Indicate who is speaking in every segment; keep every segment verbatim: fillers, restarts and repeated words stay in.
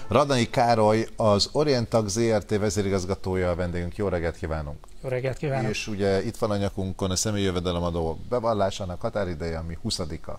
Speaker 1: Radnai Károly, az Orientag zé er té vezérigazgatója a vendégünk. Jó reggelt kívánunk!
Speaker 2: Jó reggelt kívánok!
Speaker 1: És ugye itt van a nyakunkon a személyi jövedelemadó bevallásának határideje, ami huszadika.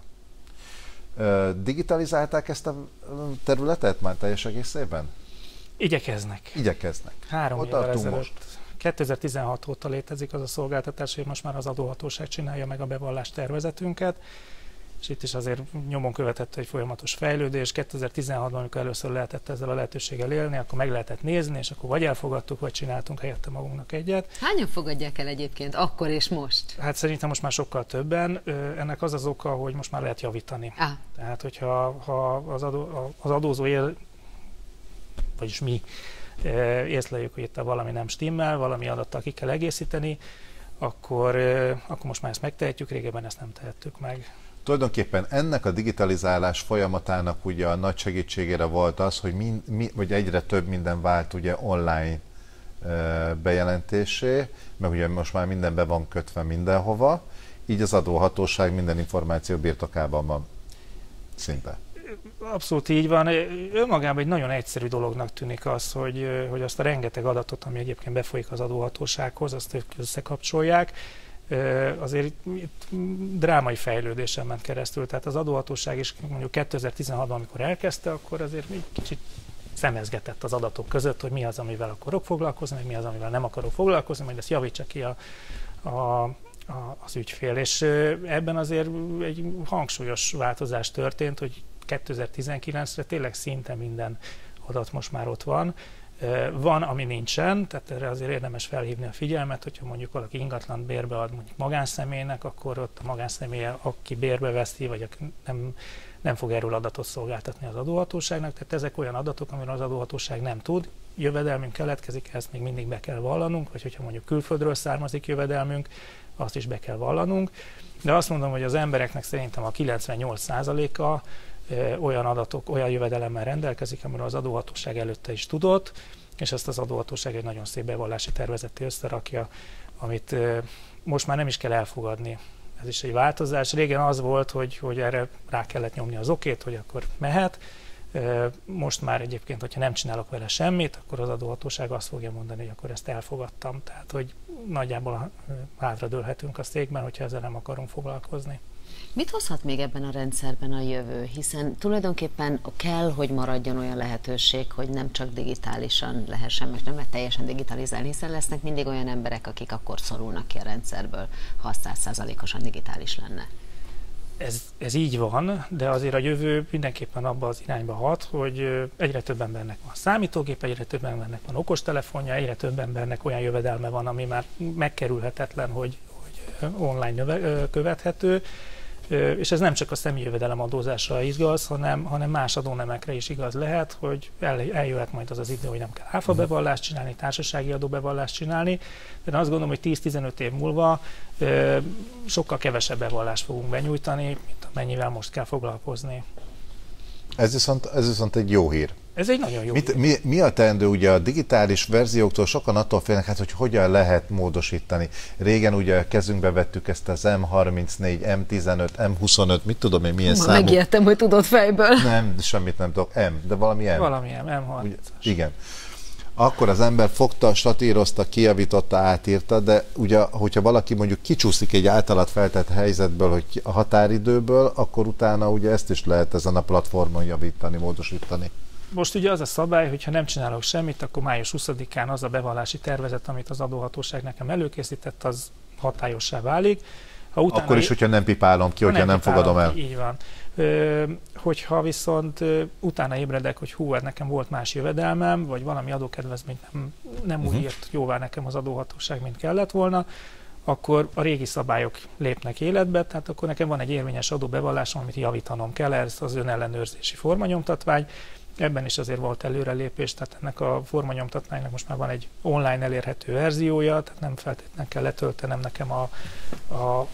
Speaker 1: Digitalizálták ezt a területet már teljes egészében?
Speaker 2: Igyekeznek.
Speaker 1: Igyekeznek.
Speaker 2: Három évvel ezelőtt. kétezer-tizenhat óta létezik az a szolgáltatás, hogy most már az adóhatóság csinálja meg a bevallás tervezetünket, és itt is azért nyomon követett egy folyamatos fejlődés. kétezer-tizenhatban, amikor először lehetett ezzel a lehetőséggel élni, akkor meg lehetett nézni, és akkor vagy elfogadtuk, vagy csináltunk helyette magunknak egyet.
Speaker 3: Hányan fogadják el egyébként akkor és most?
Speaker 2: Hát szerintem most már sokkal többen. Ennek az az oka, hogy most már lehet javítani. Ah. Tehát, hogyha ha az, adó, az adózó él, vagyis mi észleljük, hogy itt valami nem stimmel, valami adattal ki kell egészíteni, akkor, akkor most már ezt megtehetjük, régebben ezt nem tehettük meg.
Speaker 1: Tulajdonképpen ennek a digitalizálás folyamatának ugye a nagy segítségére volt az, hogy min, mi, vagy egyre több minden vált ugye online e, bejelentésé, meg ugye most már minden be van kötve mindenhova, így az adóhatóság minden információ birtokában van szinte.
Speaker 2: Abszolút így van. Önmagában egy nagyon egyszerű dolognak tűnik az, hogy, hogy azt a rengeteg adatot, ami egyébként befolyik az adóhatósághoz, azt ők összekapcsolják. Azért itt drámai fejlődésen ment keresztül, tehát az adóhatóság is mondjuk kétezer-tizenhatban, amikor elkezdte, akkor azért egy kicsit szemezgetett az adatok között, hogy mi az, amivel akarok foglalkozni, meg mi az, amivel nem akarok foglalkozni, majd ezt javítsa ki a, a, a, az ügyfél. És ebben azért egy hangsúlyos változás történt, hogy kétezer-tizenkilencre tényleg szinte minden adat most már ott van. Van, ami nincsen, tehát erre azért érdemes felhívni a figyelmet, hogyha mondjuk valaki ingatlant bérbe ad mondjuk magánszemélynek, akkor ott a magánszemélye, aki bérbe veszi, vagy nem, nem fog erről adatot szolgáltatni az adóhatóságnak, tehát ezek olyan adatok, amiről az adóhatóság nem tud. Jövedelmünk keletkezik, ezt még mindig be kell vallanunk, vagy hogyha mondjuk külföldről származik jövedelmünk, azt is be kell vallanunk. De azt mondom, hogy az embereknek szerintem a kilencvennyolc százaléka olyan adatok, olyan jövedelemmel rendelkezik, amiről az adóhatóság előtte is tudott, és ezt az adóhatóság egy nagyon szép bevallási tervezetté összerakja, amit most már nem is kell elfogadni. Ez is egy változás. Régen az volt, hogy, hogy erre rá kellett nyomni az okét, hogy akkor mehet. Most már egyébként, hogyha nem csinálok vele semmit, akkor az adóhatóság azt fogja mondani, hogy akkor ezt elfogadtam. Tehát, hogy nagyjából hátradőlhetünk a székben, hogyha ezzel nem akarunk foglalkozni.
Speaker 3: Mit hozhat még ebben a rendszerben a jövő? Hiszen tulajdonképpen kell, hogy maradjon olyan lehetőség, hogy nem csak digitálisan lehessen, meg nem lehet teljesen digitalizálni, hiszen lesznek mindig olyan emberek, akik akkor szorulnak ki a rendszerből, ha száz százalékosan digitális lenne.
Speaker 2: Ez, ez így van, de azért a jövő mindenképpen abba az irányba hat, hogy egyre több embernek van számítógép, egyre több embernek van okostelefonja, egyre több embernek olyan jövedelme van, ami már megkerülhetetlen, hogy, hogy online növe, követhető. És ez nem csak a személyi jövedelem adózásra igaz, hanem, hanem más adónemekre is igaz lehet, hogy el, eljöhet majd az az idő, hogy nem kell áfa bevallást csinálni, társasági adóbevallást csinálni, de én azt gondolom, hogy tíz-tizenöt év múlva ö, sokkal kevesebb bevallást fogunk benyújtani, mint amennyivel most kell foglalkozni.
Speaker 1: Ez viszont, ez viszont egy jó hír.
Speaker 2: Ez egy nagyon jó
Speaker 1: Mit,
Speaker 2: hír.
Speaker 1: Mi, mi a teendő? Ugye a digitális verzióktól sokan attól félnek, hát, hogy hogyan lehet módosítani. Régen ugye a kezünkbe vettük ezt az M harmincnégy, M tizenöt, M huszonöt, mit tudom én, milyen számú.
Speaker 3: Megijedtem, hogy tudod fejből.
Speaker 1: Nem, semmit nem tudok. M, de valami M.
Speaker 2: Valami M, M harminc.
Speaker 1: Igen. Akkor az ember fogta, statírozta, kijavította, átírta, de ugye, hogyha valaki mondjuk kicsúszik egy általad feltett helyzetből, hogy a határidőből, akkor utána ugye ezt is lehet ezen a platformon javítani, módosítani.
Speaker 2: Most ugye az a szabály, hogy ha nem csinálok semmit, akkor május huszadikán az a bevallási tervezet, amit az adóhatóság nekem előkészített, az hatályossá válik. Ha utána
Speaker 1: akkor is, hogyha nem pipálom ki, hogyha nem, nem fogadom el.
Speaker 2: Ki, így van. Ö, hogyha viszont ö, utána ébredek, hogy hú, nekem volt más jövedelmem, vagy valami adókedvezményt nem, nem uh-huh. úgy írt jóvá nekem az adóhatóság, mint kellett volna, akkor a régi szabályok lépnek életbe, tehát akkor nekem van egy érvényes adóbevallásom, amit javítanom kell, ez az önellenőrzési formanyomtatvány. Ebben is azért volt előrelépés, tehát ennek a formanyomtatványnak most már van egy online elérhető verziója, tehát nem feltétlenül kell letöltenem nekem a, a,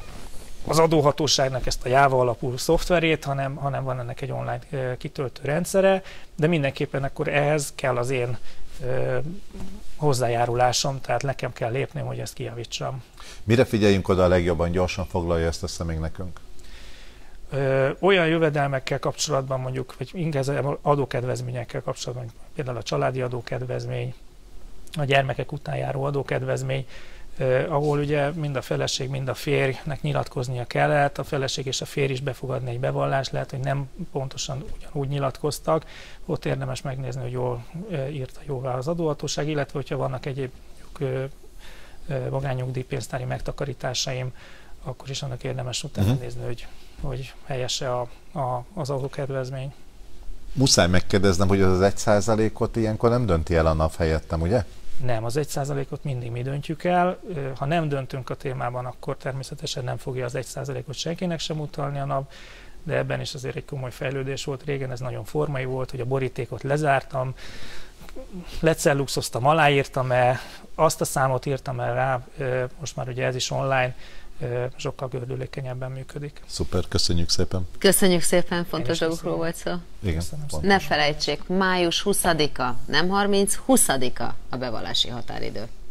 Speaker 2: az adóhatóságnak ezt a Java alapú szoftverét, hanem, hanem van ennek egy online kitöltő rendszere, de mindenképpen akkor ehhez kell az én ö, hozzájárulásom, tehát nekem kell lépnem, hogy ezt kijavítsam.
Speaker 1: Mire figyeljünk oda a legjobban, gyorsan foglalja ezt össze még nekünk?
Speaker 2: Ö, olyan jövedelmekkel kapcsolatban mondjuk, vagy inkább adókedvezményekkel kapcsolatban, például a családi adókedvezmény, a gyermekek után járó adókedvezmény, eh, ahol ugye mind a feleség, mind a férjnek nyilatkoznia kellett, a feleség és a férj is befogadni egy bevallást, lehet, hogy nem pontosan ugyanúgy nyilatkoztak, ott érdemes megnézni, hogy jól eh, írta jóvá az adóhatóság, illetve hogyha vannak egyéb eh, eh, magánnyugdíjpénztári megtakarításaim, akkor is annak érdemes utána uh-huh. nézni, hogy, hogy helyese a, a, az adókedvezmény.
Speaker 1: Muszáj megkérdeznem, hogy az az egy százalékot ilyenkor nem dönti el a NAV helyettem, ugye?
Speaker 2: Nem, az egy százalékot mindig mi döntjük el. Ha nem döntünk a témában, akkor természetesen nem fogja az egy százalékot senkinek sem utalni a NAV, de ebben is azért egy komoly fejlődés volt. Régen ez nagyon formai volt, hogy a borítékot lezártam, lecelluxoztam, aláírtam-e, azt a számot írtam el rá, most már ugye ez is online, sokkal gördülékenyebben működik.
Speaker 1: Szuper, köszönjük szépen.
Speaker 3: Köszönjük szépen, fontos dolgokról volt szó.
Speaker 1: Igen,
Speaker 3: ne felejtsék, május huszadika, nem harminc, huszadika a bevallási határidő.